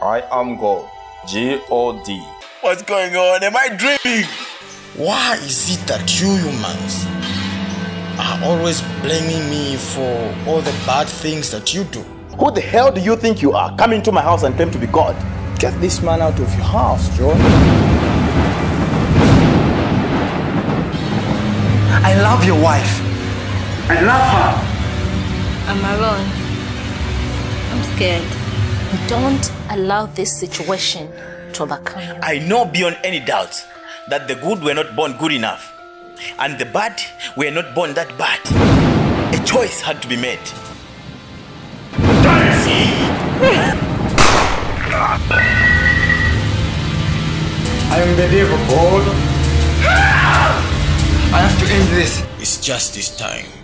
I am God. G-O-D. What's going on? Am I dreaming? Why is it that you humans are always blaming me for all the bad things that you do? Who the hell do you think you are, coming to my house and claim to be God? Get this man out of your house, John. I love your wife. I love her. I'm alone. I'm scared. Don't allow this situation to overcome you. I know beyond any doubt that the good were not born good enough, and the bad were not born that bad. A choice had to be made. I am the devil, God. I have to end this. It's just this time.